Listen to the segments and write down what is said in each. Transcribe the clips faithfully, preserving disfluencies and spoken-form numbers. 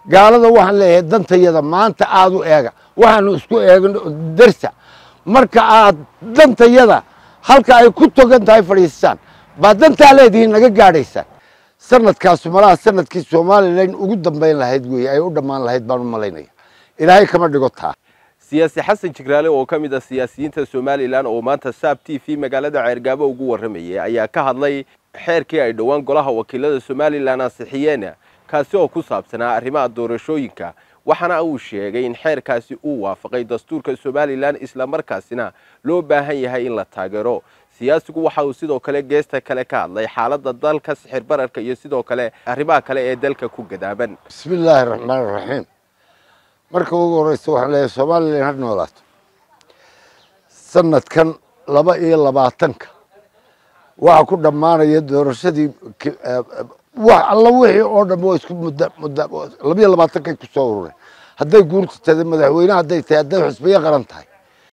gaalada waxaan leeyahay dantayada maanta aad u eega waxaanu isku eegno darsa marka aad dantayada halka ay ku togan tahay fadhiistaan baa dantaa leedihiin naga gaadhaysaan sanadkaas malaha sanadkii Soomaaliland ugu dambeyn lahayd weey ay u dhamaan lahayd baan u malaynaya ilaahay kama dhigo taa siyaasi xasan jigraale oo ka mid ah siyaasiyiinta Soomaaliland oo maanta Saab T V magaalada Ceergaabo ugu waramayay ayaa ka hadlay xeerkii ay dhawaan golaha wakiilada Soomaaliland ansixiyeen kaasi oo ku saabsanaa arrimaha doorashooyinka waxaana uu sheegay in xeerkaasi uu waafaqay dastuurka Soomaaliland isla markaasina loo baahan yahay in la taageero siyaasigu waxa uu sidoo kale geesta kale ka hadlay xaaladda dalka sixir bararka iyo sidoo kale arrimaha kale ee dalka ku gadaaban bismillaahir rahmaanir rahiim marka ugu horeysa waxaan leeyahay Soomaaliland had noolaato sanadkan laba iyo labaatanka waxa ku dhamaanaya doorashadii wax alla wixii oo dhan oo isku muddo muddo laba iyo labaatanka ku soo ururay hadday guurta tahay madaxweynaha hadday tahay hadday xisbiga qaran tahay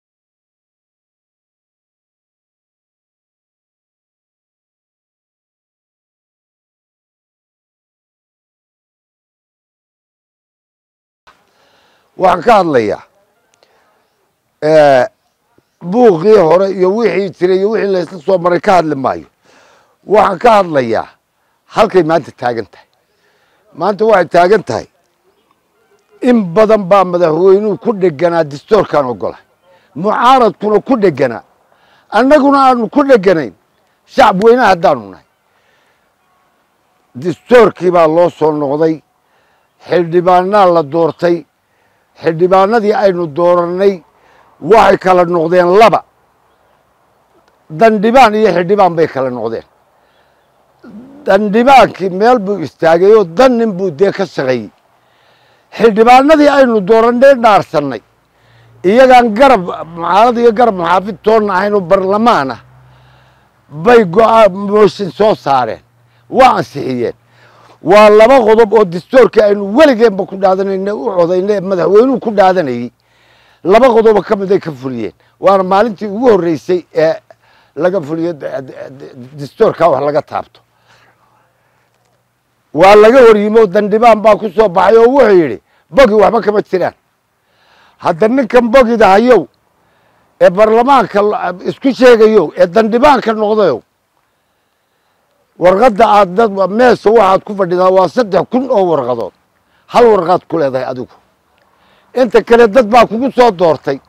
waxaan ka hadlayaa ee buuqii hore iyo wixii jiray iyo wixii la isla soo maray ka hadli maayo waxaan ka hadlayaa halkay maanta taagan tahay maanta waxay taagan tahay in badan baa madaxweynuhu ku dheganaa dastuurkan ogolay mucaaradkuna ku dheganaa annaguna aanu ku dheganayn shacab weynaha haddaanu nahay dastuurkii baa loo soo noqday xildhibaanaa la doortay xildhibaanadii aynu dooranay waxay kala noqdeen laba dandhibaan iyo xildhibaan bay kala noqdeen dandhibaankii meel buu istaagay oo dan nin buu dee ka shaqeeyey xildhibaanadii aynu doorannay dhaarsanay iyagaan garab mucaarad iyo garab muxaafid toonna ahayn oo barlamaan ah bay go-aan mooshin soo saareen waa ansixiyeen waa laba qodob oo dastuurka aynu weligeenba ku dhaadanayna u codaynay madaxweynuhu ku dhaadanayay laba qodob ka mid ay ka fuliyeen waana maalintii ugu horeysay ee laga fuliyo dastuurka wax laga taabto waa laga horyimo dandhibaan baa ku soo baxay oo wuxuu yidhi bogi waxba kama jiraan hadda ninkan bogida hayow ee baarlamaanka isku sheegayo ee dandhibaanka noqdayo warqadda aad dad meesha waxaad ku fadhidaa waa saddex kun oo warqadood hal warqaad ku leedahay adigu inta kale dad baa kugu soo doortay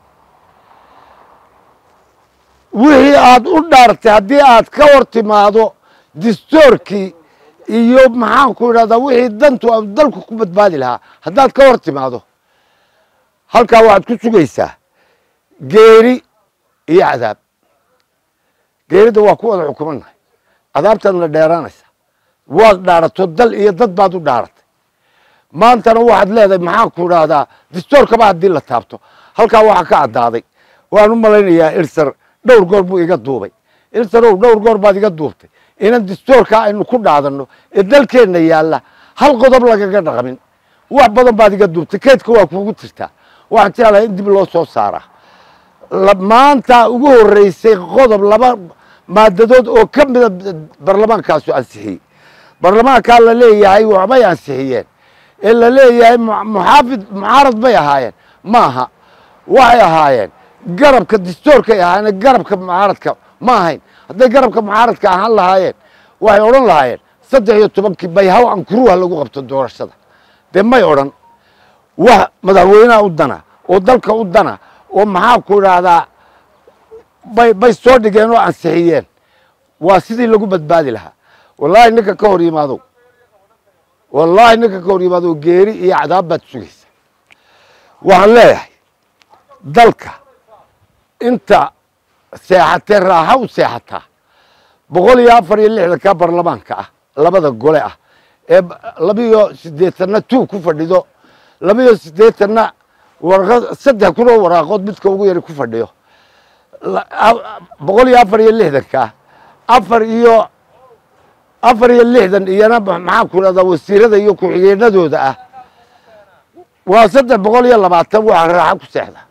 wixii aad u dhaartay haddii aad ka hor timaado dastuurkii iyo maxaan ku idhahdaa wixii dantu dalku ku badbaadi lahaa haddaad ka hor timaado halkaa waxaad ku sugaysaa geeri iyo cadaab geerida waa ku wada xukumannahay cadaabtaadna dheeraanaysa waad dhaarato dal iyo dad baad u dhaaratay maantana waxaad leedahay maxaan ku idhaahdaa dastuurkaba haddii la taabto halkaa waxaa ka caddaaday waan u malaynayaa irsar dhowr goor buu iga duubay irsarow dhowr goor baad iga duubtay inan dastuurka aynu ku dhaadanno ee dalkeenna yaalla hal qodob lagaga dhaqmin wax badan baad iga duubtay keedka waa kuugu jirtaa waxaan jeclahay in dib loo soo saaraa maanta ugu horreysay qodob laba maadadood oo ka mida baarlamaankaasu ansixiyey baarlamaankaa la leeyahay waxbay ansixiyeen ee la leeyahay muxaafid mucaarad bay ahaayeen maaha waxay ahaayeen garabka dastuurkay ahaayeen garabka mucaaradka ma ahayn hadday garabka mucaaradka ahaan lahaayeen waxay odhan lahaayeen saddex iyo tobankii bayhaw ankuruha lagu qabto doorashada dee may odhan wax madaxweynaha u dana oo dalka u dana oo maxaa ku idhaahdaa bay bay soo dhigeen oo ansixiyeen waa sidii lagu badbaadi lahaa wallaahi ninka ka hor yimaado wallaahi ninka ka hor yimaado geeri iyo cadaab baad sugaysa waxaan leeyahay dalka inta seexatee raaxa u seexataa boqol iyo afar iyo lixdanka baarlamaanka ah labada gole ah ee laba iyo siddeetanna tuu ku fadhido laba iyo siddeetanna warqad saddex kun oo waraaqood midka ugu yari ku fadhiyo boqol iyo afar iyo lixdanka afar iyo afar iyo lixdan iyana maxaa ku idhahdaa wasiirada iyo ku-xigeenadooda ah waa saddex boqol iyo labaatan waxaa raaxa ku seexda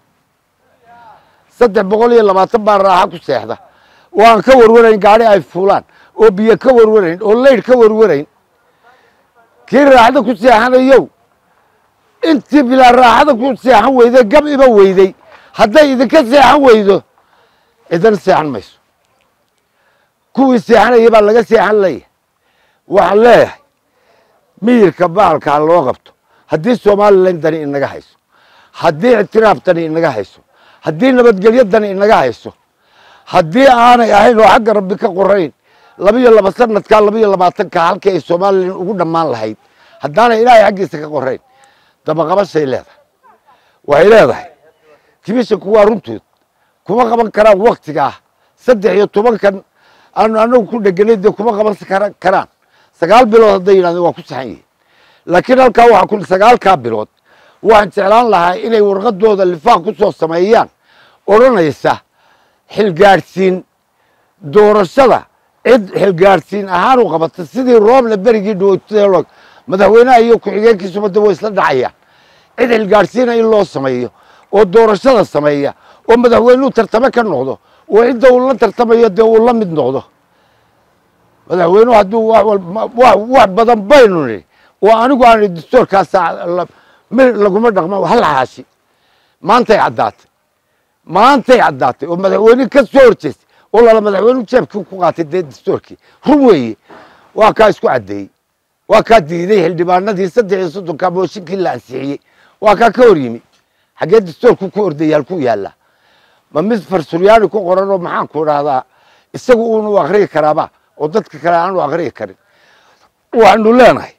saddex boqol iyo labaatan baa raaxa ku seexda waan ka warwarayn gaadhi ay fuulaan oo biyo ka warwarayn oo leydh ka warwarayn kii raaxda ku seexanayow intii bilaa raaxada ku seexan weyday gab iba weyday hadday idinka seexan weydo idin seexan mayso kuwii seexanayay baa laga seexan leeyahay waxaan leeyahay miyirka baalkaa loo qabto haddii somalilan dani inaga hayso haddii ictiraaf dani inaga hayso haddii nabadgelyo dani inaga hayso haddii aanay ahayn oo xagga rabbi ka qorayn labiyo laba sanadkaa labiyo labaatanka halkii ay somalilan ugu dhammaan lahayd haddaanay ilaahay xaggiisa ka qorayn dabaqabashay leedahay waxay leedahay kibishanku waa runtood kuma qaban karaan waktigaa saddex iyo tobankan aanu anagu ku dheganay dee kuma qaban karaan sagaal bilood hadday yidhahdeen waa ku saxan yihiin laakiin halkaa waxaa ku sagaalkaa bilood waxaan jeclaan lahaa inay warqadooda lifaaq ku soo sameeyaan odhanaysa xilgaadhsiin doorashada cid xilgaadhsiin ahaan u qabata sidii roobla berigii dhawotl madaxweynaha iyo ku-xigeenkiisuba da way isla dhacayaan cid xilgaadhsiina in loo sameeyo oo doorashada sameeya oo madaxweynuhu tartame ka noqdo oo cidda uu la tartamayo dee uu la mid noqdo madaxweynuhu hadduu wax badan baynu nii oo anigu aana dastuurkaas laguma dhaqma hal xaashi maantay caddaatay maantay caddaatay oo madaxweyne ka soo horjeestay oo lala madaxweynuhu jeebkii ku qaatay dee dastuurkii run weeye waa kaa isku caddeeyey waa kaa diiday xildhibaanadii saddex iyo soddonka mooshinkii la ansixiyey waa kaa ka hor yimi xaggee dastuurku ku ordaya halkuu yaallaa ma mid farsuryaani ku qoran oo maxaanku idhaahdaa isagu uunu akriyi karaaba oo dadka kale aanu akriyi karin waxaanu leenahay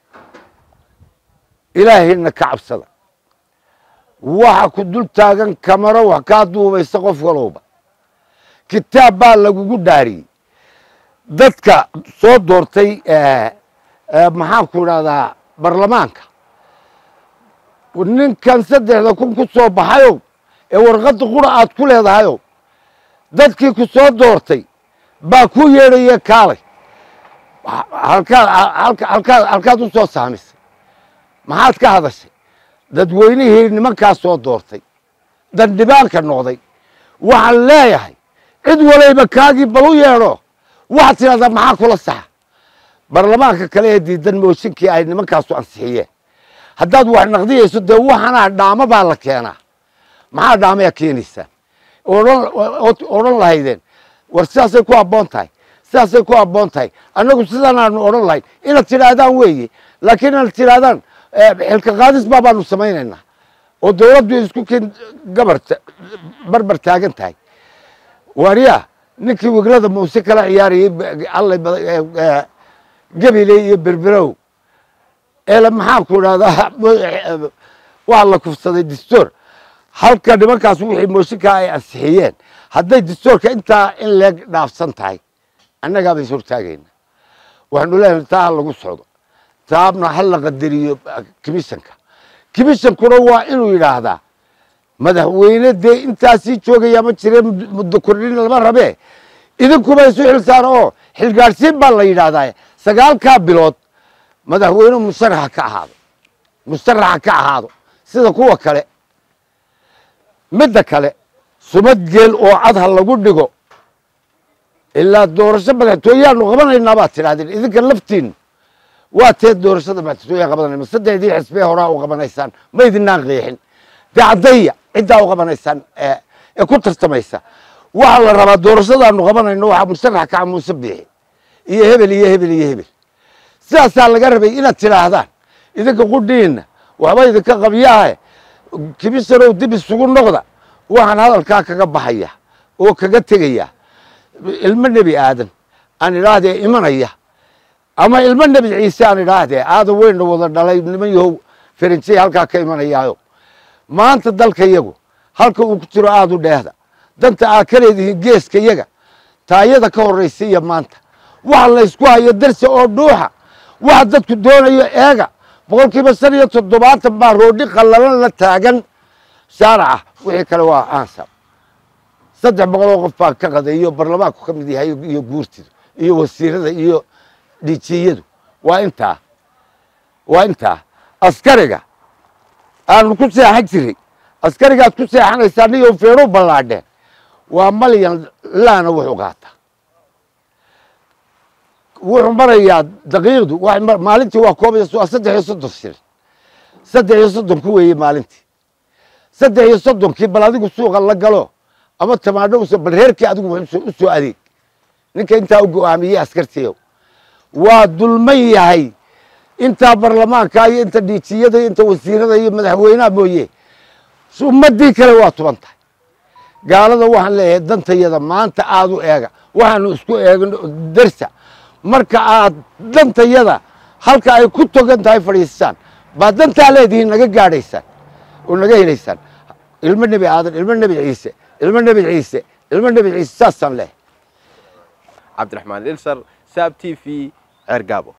ilaahayna ka cabsada waxa ku dul taagan kamaro wax kaa duubaysa qof walowba kitaab baa lagugu dhaariyey dadka soo doortay maxaanku idhahdaa baarlamaanka ninkan saddexda kun ku soo baxayow ee warqadda qura aad ku leedahayow dadkii ku soo doortay baa ku yeedhaya kaalay halkaad u soo saamisay maxaad ka hadashay dadweynihii nimankaa soo doortay dandhibaanka noqday waxaan leeyahay cid walayba kaagii bal u yeedho waxaad tidhahdaa maxaa kula saxa baarlamaanka kale ee diidan mooshinkii ay nimankaasu ansixiyeen haddaad wax naqdiyayso dee waxanaa dhaamo baa la keenaa maxaa dhaamayaa keenaysaan odhan lahaydeen war sidaasay ku habboon tahay sidaasay ku habboon tahay annagu sidaanaanu odhan lahayn inaad tidhaahdaan weeye laakiin inaad tidhaahdaan xilka qaadis baa baanu samaynaynaa oo dawladdu isku keen gabarta barbar taagan tahay waariya ninkii wiglada muuse kala ciyaarayey alla gabiley iyo berberow eele maxaanku idhahdaa waa la kufsaday dastuur halka nimankaas wixii mooshinkaa ay ansixiyeen hadday dastuurka intaa in leeg dhaafsan tahay annagaaba is hortaagayna waxaanu leenahay taa ha lagu socdo taabna ha la qadariyo commissionka commissionkuna waa inuu yidhaahdaa madaxweyne dee intaasii joogaya ma jire muddo kordhin lama rabee idinkuba isu xilsaara oo xilgaadhsiin baa la yidhaahdaa sagaalkaa bilood madaxweynuhu musharaxa ka ahaado musharaxa ka ahaado sida kuwa kale midda kale sumad geel oo cad ha lagu dhigo ilaa doorasho madaxtooyaanu qabanaynaa baad tidhahdeen idinka laftiinnu waa teed doorashada madaxtooyaa qabanayna saddexdii xisbee horaa u qabanaysaan ma idinaan qeexin dee caddaya ciddaa u qabanaysaan ee ku tartamaysa waxaa la rabaa doorashadaanu qabanayno waxaa musharax kaca muuse biixi iyo hebel iyo hebel iyo hebel sidaasaa laga rabay inaad tidhaahdaan idinka qudhiinna waxba idinka qabyaahe kibisanow dib isugu noqda waxaan hadalkaa kaga baxaya oo kaga tegaya ilmo nebi aadan aan idhaahdee imanaya ama ilmo nebi ciise aan idhaahdee aadan weynna wada dhalay niman yahow ferinjey halkaa ka imanayaayo maanta dalka yagu halka uu ku jiro aada u dheehda danta aad ka leedihiin geeska yaga taayada ka horraysiiya maanta waxa laysku hayo darsi oo dhuuxa waxa dadku doonayo eega boqolkiiba shan iyo toddobaatan baa roodhi qallalan la taagan shaaraca wixii kale waa aansab saddex boqol oo qof baa ka qadeeyo baarlamaanku ka mid yahay iyo guurtidu iyo wasiirada iyo dhijiyadu waa intaa waa intaa askariga aanu ku seexan jiray askarigaad ku seexanaysaa niyo feero ballaadheen waa malyan laana wuxuu qaataa wuxuu marayaa daqiiqdu maalintii waa koob iyo saddex iyo soddon shilin saddex iyo soddon ku weeye maalintii saddex iyo soddonkii bal adigu suuqa la galo ama tamaadho uso bal reerkii adigu u soo adeeg ninka intaa u go'aamiyey askartiyow waa dulman yahay intaa barlamaanka iyo inta dhiijiyada iyo inta wasiirada iyo madaxweynaha mooye ummadii kale waa tuban tahay gaalada waxaan leeyahay dantayada maanta aad u eega waxaanu isku eegno darsa marka aad dantayada halka ay ku togan tahay fadhiistaan baa dantaa leedihiin naga gaadhaysaan oo naga helaysaan ilmo nebi aadan ilmo nebi ciise ilmo nebi ciise ilmo nebi ciise saasaan leeyahay cabdiraxmaan ilsar saab t v ceergaabo